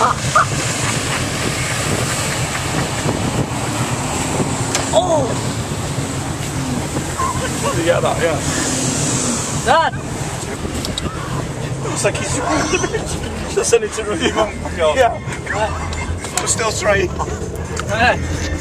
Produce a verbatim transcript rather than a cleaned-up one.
Oh! Did you get that? Yeah. Dad! Looks like he's just sent it to review. Yeah. We're still straight. Right.